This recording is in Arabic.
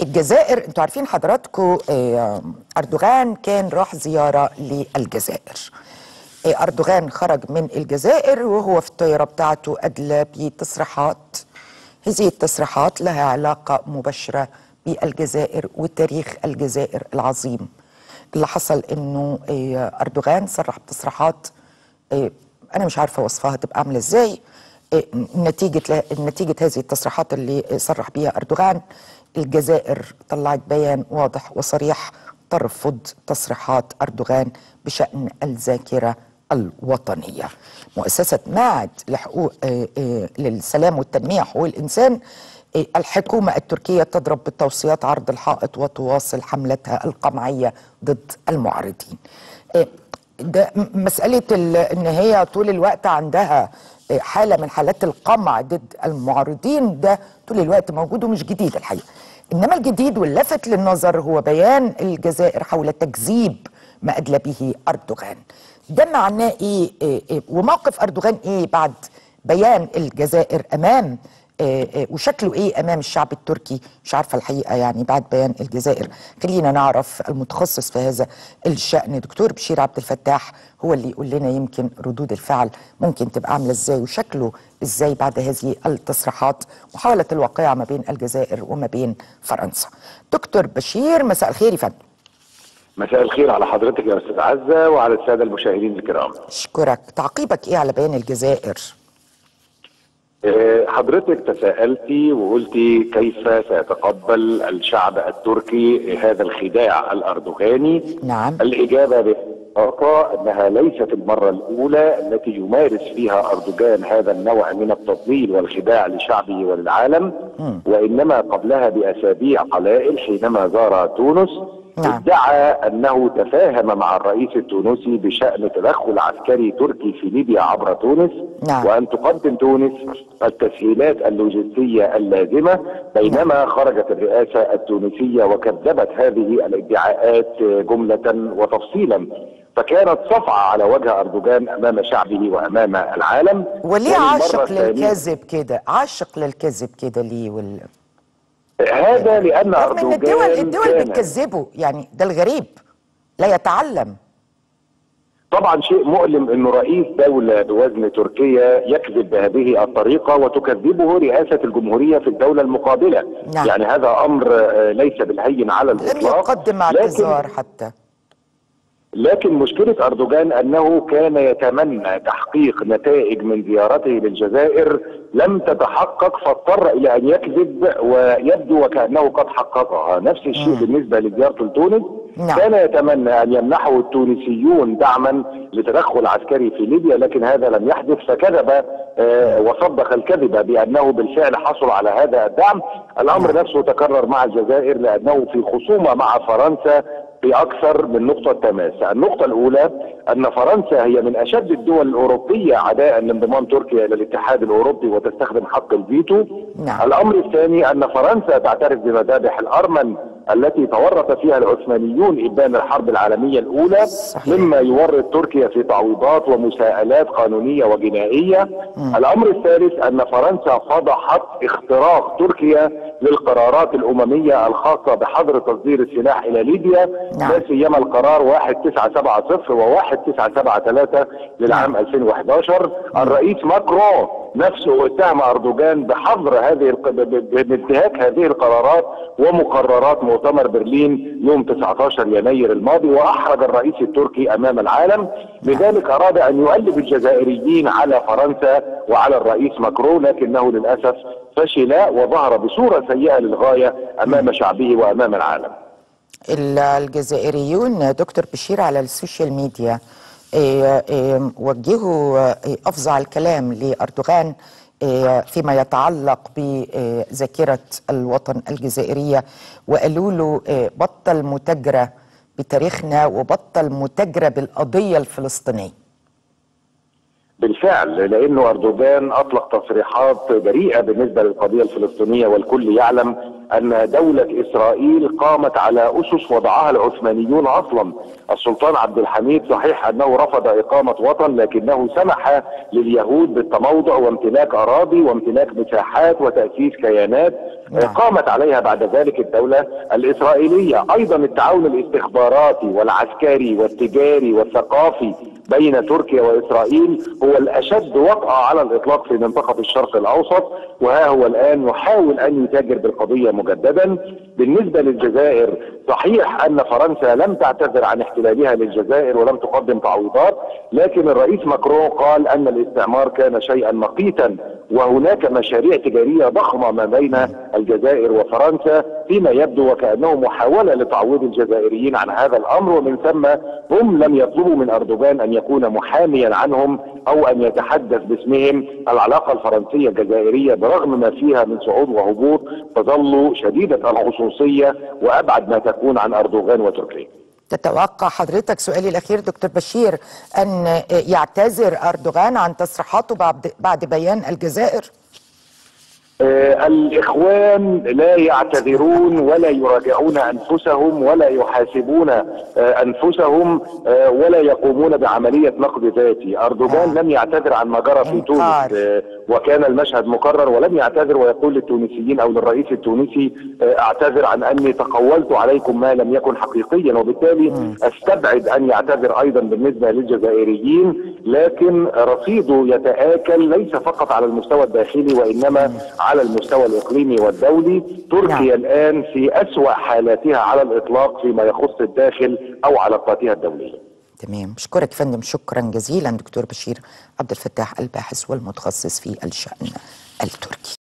الجزائر، انتوا عارفين حضراتكم أردوغان كان راح زيارة للجزائر. أردوغان خرج من الجزائر وهو في الطيارة بتاعته أدلى بتصريحات. هذه التصريحات لها علاقة مباشرة بالجزائر وتاريخ الجزائر العظيم. اللي حصل انه أردوغان صرح بتصريحات أنا مش عارفة وصفها تبقى عاملة ازاي. نتيجة هذه التصريحات اللي صرح بها أردوغان، الجزائر طلعت بيان واضح وصريح ترفض تصريحات أردوغان بشأن الذاكرة الوطنية. مؤسسة معهد لحقوق للسلام والتنمية حقوق الإنسان، الحكومة التركية تضرب بالتوصيات عرض الحائط وتواصل حملتها القمعية ضد المعارضين. ده مسألة إن هي طول الوقت عندها حالة من حالات القمع ضد المعارضين، ده طول الوقت موجود ومش جديد الحقيقة. إنما الجديد واللافت للنظر هو بيان الجزائر حول تكذيب ما أدلى به أردوغان. ده معناه إيه وموقف أردوغان إيه بعد بيان الجزائر أمام وشكله ايه امام الشعب التركي؟ مش عارفه الحقيقه يعني بعد بيان الجزائر. خلينا نعرف المتخصص في هذا الشأن دكتور بشير عبد الفتاح هو اللي يقول لنا يمكن ردود الفعل ممكن تبقى عامله ازاي وشكله ازاي بعد هذه التصريحات، محاوله الواقعه ما بين الجزائر وما بين فرنسا. دكتور بشير، مساء الخير يا فندم. مساء الخير على حضرتك يا استاذ عزه وعلى الساده المشاهدين الكرام. اشكرك. تعقيبك ايه على بيان الجزائر؟ حضرتك تساءلتي وقلتي كيف سيتقبل الشعب التركي هذا الخداع الأردوغاني؟ نعم. الإجابة ببساطة أنها ليست المرة الأولى التي يمارس فيها أردوغان هذا النوع من التضليل والخداع لشعبه وللعالم، وإنما قبلها بأسابيع قلائل حينما زار تونس ادعى أنه تفاهم مع الرئيس التونسي بشأن تدخل عسكري تركي في ليبيا عبر تونس، وأن تقدم تونس التسهيلات اللوجستية اللازمة، بينما خرجت الرئاسة التونسية وكذبت هذه الادعاءات جملة وتفصيلا. فكانت صفعة على وجه أردوغان أمام شعبه وأمام العالم. وليه عاشق للكذب كده؟ عاشق للكذب كده ليه؟ هذا لأن أردوغان الدول بتكذبه، يعني ده الغريب لا يتعلم. طبعا شيء مؤلم انه رئيس دولة بوزن تركيا يكذب بهذه الطريقة وتكذبه رئاسة الجمهورية في الدولة المقابلة. نعم. يعني هذا امر ليس بالهين على الاطلاق. لم يقدم اعتذار حتى. لكن مشكلة أردوغان أنه كان يتمنى تحقيق نتائج من زيارته للجزائر لم تتحقق، فاضطر إلى أن يكذب ويبدو وكأنه قد حققها. نفس الشيء بالنسبة لزيارته لتونس. كان يتمنى أن يمنحه التونسيون دعما لتدخل عسكري في ليبيا، لكن هذا لم يحدث، فكذب وصدق الكذب بأنه بالفعل حصل على هذا الدعم. الأمر نفسه تكرر مع الجزائر لأنه في خصومة مع فرنسا بأكثر من نقطة تماس. النقطة الأولى أن فرنسا هي من أشد الدول الأوروبية عداء لانضمام تركيا إلى الاتحاد الأوروبي وتستخدم حق الفيتو. الأمر الثاني أن فرنسا تعترف بمذابح الأرمن التي تورط فيها العثمانيون إبان الحرب العالمية الأولى، مما يورط تركيا في تعويضات ومساءلات قانونية وجنائية. الأمر الثالث أن فرنسا فضحت اختراق تركيا للقرارات الأممية الخاصة بحظر تصدير السلاح إلى ليبيا، لا سيما القرار 1970 و1973 للعام 2011. الرئيس ماكرون نفسه اتهم أردوغان بحظر بانتهاك هذه القرارات ومقررات مؤتمر برلين يوم 19 يناير الماضي، وأحرج الرئيس التركي أمام العالم. لذلك أراد أن يؤلف الجزائريين على فرنسا وعلى الرئيس ماكرون، لكنه للأسف فشل وظهر بصورة سيئة للغاية أمام شعبه وأمام العالم. الجزائريون دكتور بشير على السوشيال ميديا وجهوا أفظع الكلام لأردوغان فيما يتعلق بذاكرة الوطن الجزائرية، وقالوا له بطل متاجرة بتاريخنا وبطل متاجرة بالقضية الفلسطينية. بالفعل، لأنه أردوغان أطلق تصريحات بريئة بالنسبة للقضية الفلسطينية، والكل يعلم أن دولة إسرائيل قامت على أسس وضعها العثمانيون أصلا. السلطان عبد الحميد صحيح أنه رفض إقامة وطن، لكنه سمح لليهود بالتموضع وامتلاك أراضي وامتلاك مساحات وتأسيس كيانات قامت عليها بعد ذلك الدولة الإسرائيلية. أيضا التعاون الاستخباراتي والعسكري والتجاري والثقافي بين تركيا وإسرائيل هو الأشد وطأة على الإطلاق في منطقة الشرق الأوسط، وها هو الآن يحاول أن يتاجر بالقضية مجددا. بالنسبة للجزائر صحيح أن فرنسا لم تعتذر عن احتلالها للجزائر ولم تقدم تعويضات، لكن الرئيس ماكرون قال أن الاستعمار كان شيئا مقيتا، وهناك مشاريع تجارية ضخمة ما بين الجزائر وفرنسا، فيما يبدو وكأنه محاولة لتعويض الجزائريين عن هذا الأمر، ومن ثم هم لم يطلبوا من أردوغان أن يكون محاميا عنهم أو أن يتحدث باسمهم. العلاقة الفرنسية الجزائرية برغم ما فيها من صعود وهبوط تظل شديدة الخصوصية وأبعد ما تكون عن أردوغان وتركيا. تتوقع حضرتك، سؤالي الأخير دكتور بشير، أن يعتذر أردوغان عن تصريحاته بعد بيان الجزائر؟ الإخوان لا يعتذرون ولا يراجعون أنفسهم ولا يحاسبون أنفسهم ولا يقومون بعملية نقد ذاتي. أردوغان لم يعتذر عن ما جرى في تونس وكان المشهد مكرر، ولم يعتذر ويقول للتونسيين أو للرئيس التونسي أعتذر عن أني تقولت عليكم ما لم يكن حقيقيا، وبالتالي أستبعد أن يعتذر أيضا بالنسبة للجزائريين. لكن رصيده يتآكل ليس فقط على المستوى الداخلي وإنما على المستوى الإقليمي والدولي. تركيا الآن في أسوأ حالاتها على الإطلاق فيما يخص الداخل أو علاقاتها الدولية. تمام، بشكرك فندم شكرا جزيلا دكتور بشير عبد الفتاح، الباحث والمتخصص في الشأن التركي.